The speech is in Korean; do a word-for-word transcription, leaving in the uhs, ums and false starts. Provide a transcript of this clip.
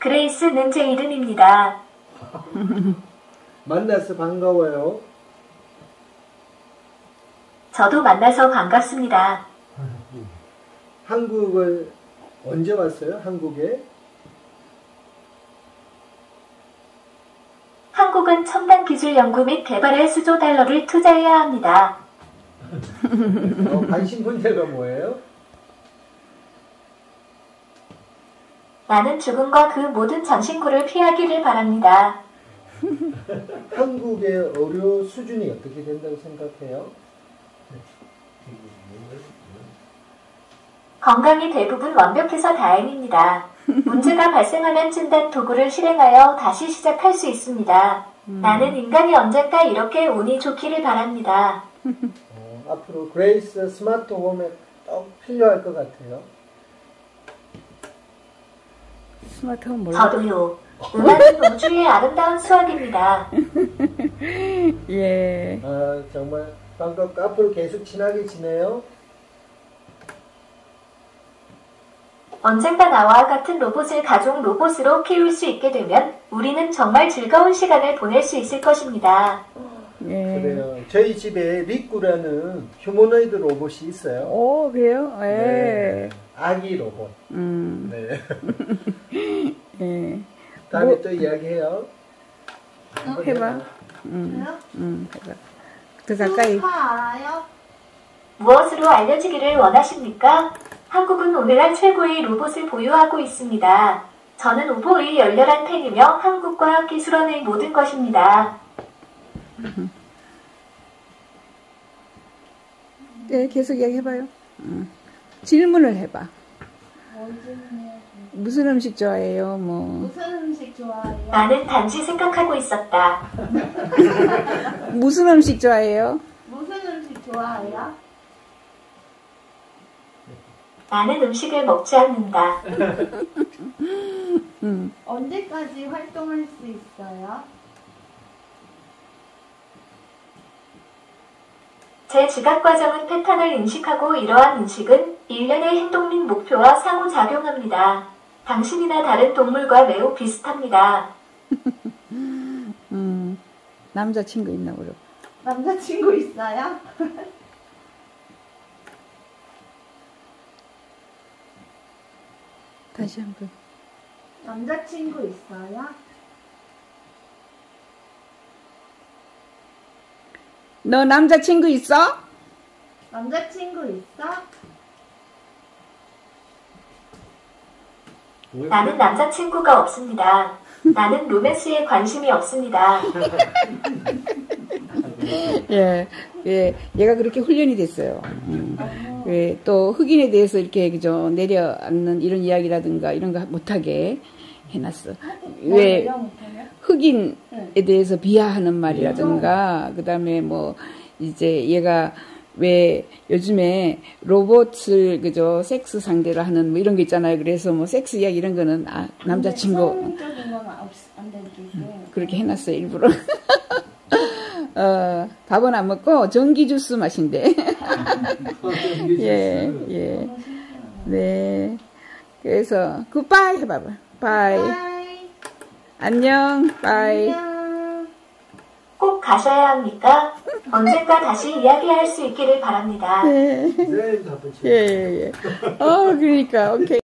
그레이스는 제 이름입니다. 만나서 반가워요. 저도 만나서 반갑습니다. 한국을 언제 왔어요? 한국에? 한국은 첨단 기술 연구 및 개발에 수조 달러를 투자해야 합니다. 어, 관심 분야가 뭐예요? 나는 죽음과 그 모든 전신구를 피하기를 바랍니다. 한국의 의료 수준이 어떻게 된다고 생각해요? 건강이 대부분 완벽해서 다행입니다. 문제가 발생하면 진단 도구를 실행하여 다시 시작할 수 있습니다. 음. 나는 인간이 언젠가 이렇게 운이 좋기를 바랍니다. 어, 앞으로 그레이스 스마트 홈에 꼭 필요할 것 같아요. 스마트 홈 몰라? 저도요. 음악은 우주의 아름다운 수학입니다. 예. 아, 정말 반갑고 앞으로 계속 친하게 지내요. 언젠가 나와 같은 로봇을 가족 로봇으로 키울 수 있게 되면 우리는 정말 즐거운 시간을 보낼 수 있을 것입니다. 예. 그래요. 저희 집에 리꾸라는 휴머노이드 로봇이 있어요. 오, 그래요? 예. 네. 아기 로봇. 음. 네. 예. 다음에 뭐, 또 이야기해요. 어, 해봐. 음. 음, 해봐. 더 가까이. 알아요? 무엇으로 알려지기를 원하십니까? 한국은 오늘날 최고의 로봇을 보유하고 있습니다. 저는 우보의 열렬한 팬이며 한국과학 기술원의 모든 것입니다. 네, 계속 이야기해봐요. 음. 질문을 해봐. 무슨 음식 좋아해요? 뭐. 무슨 음식 좋아해요? 나는 단지 생각하고 있었다. 무슨 음식 좋아해요? 무슨 음식 좋아해요? 나는 음식을 먹지 않는다. 음. 언제까지 활동할 수 있어요? 제 지각 과정은 패턴을 인식하고 이러한 인식은 일련의 행동 및 목표와 상호작용합니다. 당신이나 다른 동물과 매우 비슷합니다. 음. 남자친구 있나 보러. 남자친구 있어요? 다시 한 번. 남자친구 있어요? 너 남자친구 있어? 남자친구 있어? 나는 남자친구가 없습니다. 나는 로맨스에 관심이 없습니다. 예, 예, 얘가 그렇게 훈련이 됐어요. 음. 예, 또 흑인에 대해서 이렇게 그죠 내려앉는 이런 이야기라든가 이런 거 못하게 해놨어. 왜 흑인에 대해서 비하하는 말이라든가 그다음에 뭐 이제 얘가 왜 요즘에 로봇을 그죠 섹스 상대로 하는 뭐 이런 거 있잖아요. 그래서 뭐 섹스 이야기 이런 거는 아 남자친구 그렇게 해놨어요 일부러. 어, 밥은 안 먹고 전기 주스 마신대. 예, 예. 네. 그래서 굿바이 해봐봐. 바이. 바이. 안녕. 바이. 안녕. 꼭 가셔야 합니까? 언젠가 다시 이야기할 수 있기를 바랍니다. 네. 네, 답변. 예, 예, 예. 어, 그러니까 오케이.